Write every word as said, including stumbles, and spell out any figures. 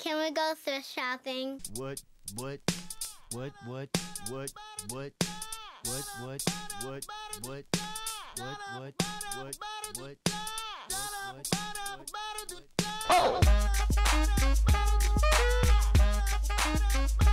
Can we go thrift shopping? What, what, what, what, what, what, what, what, what, what, what, what, what, what, what, what, Oh!